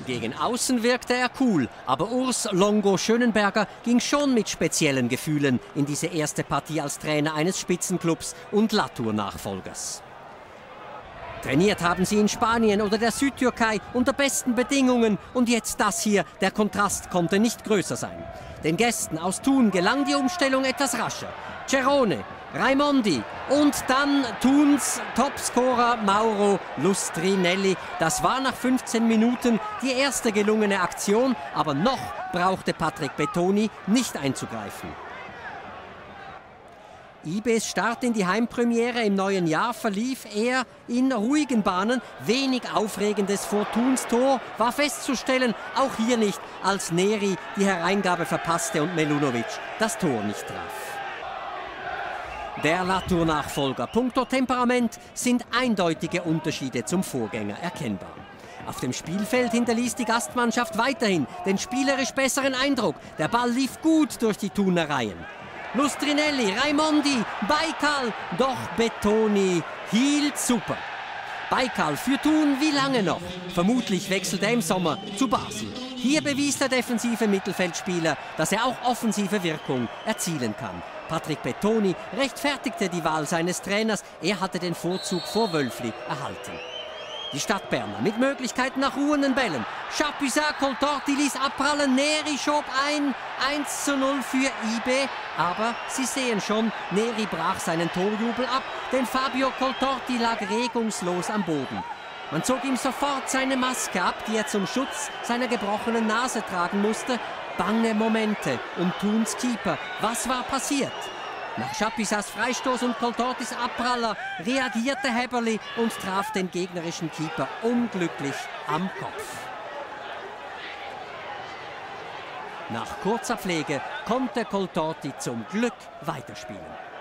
Gegen außen wirkte er cool, aber Urs Longo Schönenberger ging schon mit speziellen Gefühlen in diese erste Partie als Trainer eines Spitzenclubs und Latour-Nachfolgers. Trainiert haben sie in Spanien oder der Südtürkei unter besten Bedingungen und jetzt das hier, der Kontrast konnte nicht größer sein. Den Gästen aus Thun gelang die Umstellung etwas rascher. Cerrone, Raimondi und dann Thuns Topscorer Mauro Lustrinelli. Das war nach 15 Minuten die erste gelungene Aktion, aber noch brauchte Patrick Betoni nicht einzugreifen. IBs Start in die Heimpremiere im neuen Jahr verlief eher in ruhigen Bahnen. Wenig Aufregendes vor Thuns Tor war festzustellen, auch hier nicht, als Neri die Hereingabe verpasste und Melunovic das Tor nicht traf. Der Latour-Nachfolger. Punkto Temperament sind eindeutige Unterschiede zum Vorgänger erkennbar. Auf dem Spielfeld hinterließ die Gastmannschaft weiterhin den spielerisch besseren Eindruck. Der Ball lief gut durch die Thuner Reihen. Lustrinelli, Raimondi, Baikal, doch Betoni hielt super. Baikal für Thun wie lange noch? Vermutlich wechselt er im Sommer zu Basel. Hier bewies der defensive Mittelfeldspieler, dass er auch offensive Wirkung erzielen kann. Patrick Betoni rechtfertigte die Wahl seines Trainers. Er hatte den Vorzug vor Wölfli erhalten. Die Stadtberner mit Möglichkeiten nach ruhenden Bällen. Chapuisat, Coltorti ließ abprallen, Neri schob ein. 1:0 für IB. Aber Sie sehen schon, Neri brach seinen Torjubel ab, denn Fabio Coltorti lag regungslos am Boden. Man zog ihm sofort seine Maske ab, die er zum Schutz seiner gebrochenen Nase tragen musste. Bange Momente um Thuns Keeper. Was war passiert? Nach Chapuisats Freistoß und Coltortis Abpraller reagierte Häberli und traf den gegnerischen Keeper unglücklich am Kopf. Nach kurzer Pflege konnte Coltorti zum Glück weiterspielen.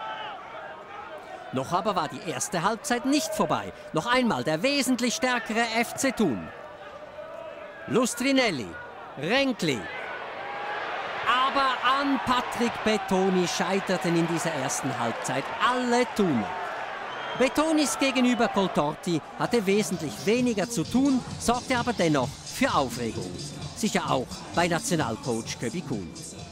Noch aber war die erste Halbzeit nicht vorbei. Noch einmal der wesentlich stärkere FC Thun. Lustrinelli, Renkli. Aber an Patrick Betoni scheiterten in dieser ersten Halbzeit alle Thuner. Betonis gegenüber Coltorti hatte wesentlich weniger zu tun, sorgte aber dennoch für Aufregung. Sicher auch bei Nationalcoach Köbi Kuhn.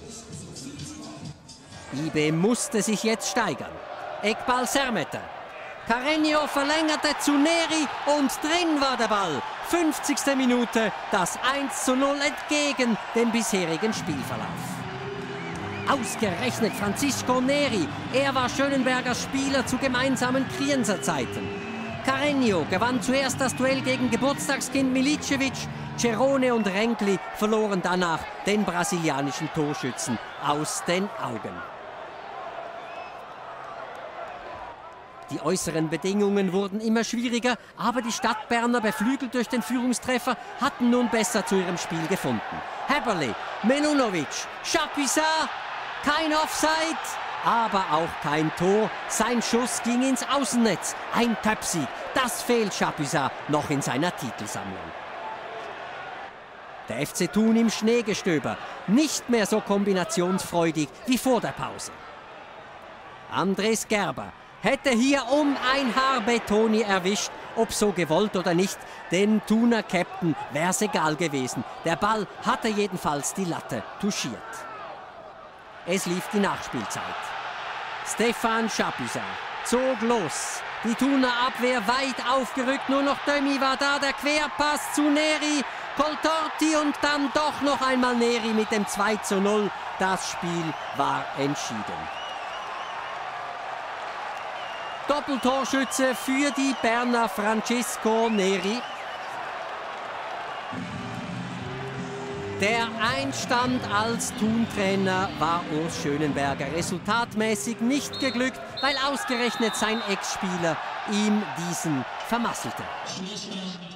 IB musste sich jetzt steigern. Eckball Sermeter. Carreño verlängerte zu Neri und drin war der Ball. 50. Minute, das 1:0 entgegen dem bisherigen Spielverlauf. Ausgerechnet Francisco Neri, er war Schönenbergers Spieler zu gemeinsamen Krienser Zeiten. Carreño gewann zuerst das Duell gegen Geburtstagskind Milicevic. Cerrone und Renkli verloren danach den brasilianischen Torschützen aus den Augen. Die äußeren Bedingungen wurden immer schwieriger, aber die Stadtberner, beflügelt durch den Führungstreffer, hatten nun besser zu ihrem Spiel gefunden. Häberli, Melunovic, Chapuisat, kein Offside, aber auch kein Tor. Sein Schuss ging ins Außennetz. Ein Köpfsieg, das fehlt Chapuisat noch in seiner Titelsammlung. Der FC Thun im Schneegestöber, nicht mehr so kombinationsfreudig wie vor der Pause. Andres Gerber hätte hier um ein Haar Betoni erwischt, ob so gewollt oder nicht. Dem Thuner Captain wäre es egal gewesen. Der Ball hatte jedenfalls die Latte touchiert. Es lief die Nachspielzeit. Stefan Chapuisat zog los. Die Thuner Abwehr weit aufgerückt, nur noch Dömi war da, der Querpass zu Neri. Coltorti und dann doch noch einmal Neri mit dem 2:0. Das Spiel war entschieden. Doppeltorschütze für die Berner Francisco Neri. Der Einstand als Thun-Trainer war Urs Schönenberger resultatmäßig nicht geglückt, weil ausgerechnet sein Ex-Spieler ihm diesen vermasselte.